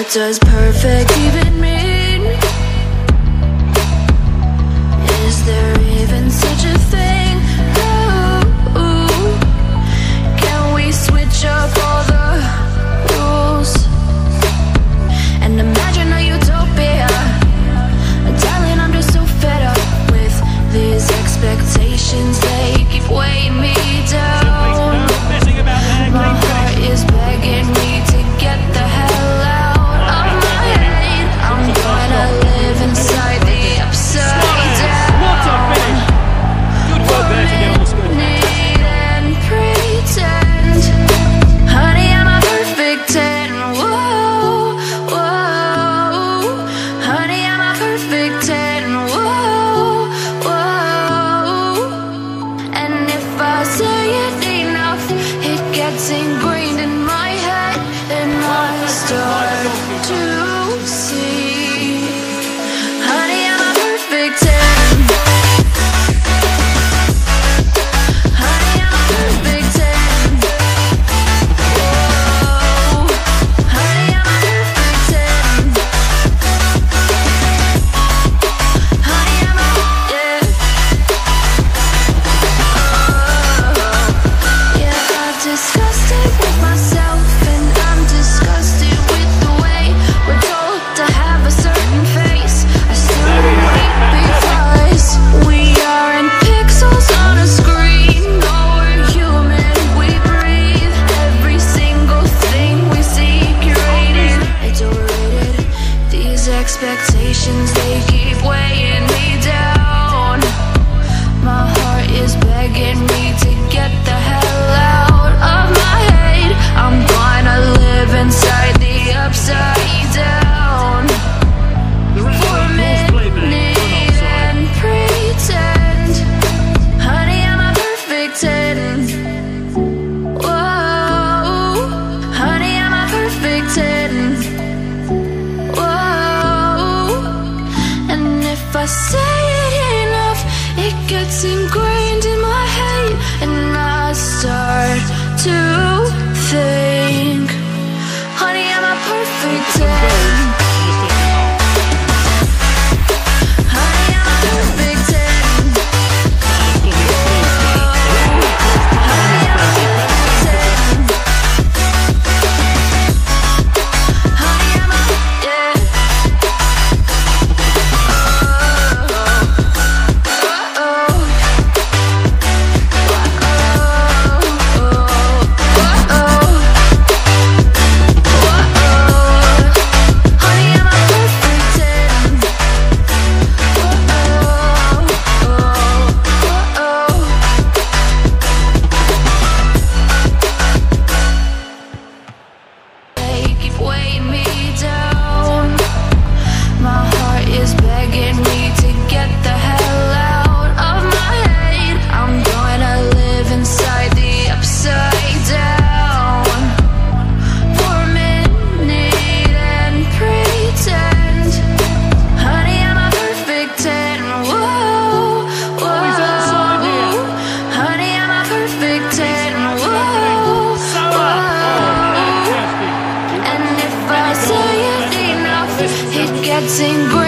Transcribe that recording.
What does perfect even mean? Is there even such a thing? Ooh, can we switch up all the rules and imagine a utopia? Darling, I'm just so fed up with these expectations. They keep weighing me down. My heart is begging me to get the hell out of my head. I'm gonna live inside the upside down. Good work there to get on the score. Need and pretend. Honey, I'm a perfect 10. Whoa, whoa. Honey, I'm a perfect 10. Whoa, whoa. And if I say it enough, it gets ingrained in my head, and I start to see. Honey, I'm a perfect 10. Honey, I'm a perfect 10. Whoa. Honey, I'm a perfect 10. Honey, I'm a, yeah. Yeah, I've discussed it with myself, and I'm disgusted with the way we're told to have a certain face, a certain weight, because we aren't pixels on a screen. No, we're human, we breathe. Every single thing we see curated, adorated. These expectations, they keep weighing me down. My heart is begging me to get the hell out of my head. I'm gonna live inside the upside down. For a minute and pretend. Honey, I'm a perfect 10. Whoa. Honey, I'm a perfect 10. Whoa. And if I say it enough, it gets ingrained in my head, and I start to think. Honey, I'm a perfect 10. Honey, I'm a perfect 10. Honey, I'm a perfect 10. Honey, I'm a, yeah. They keep weighing me down. My heart is begging me to get the hell out of my head. I'm gonna live inside the upside down. For a minute and pretend. Honey, I'm a perfect 10. Whoa, whoa. He's onside here. Honey, I'm a perfect 10. Whoa, whoa. And if I say it enough, it gets ingrained.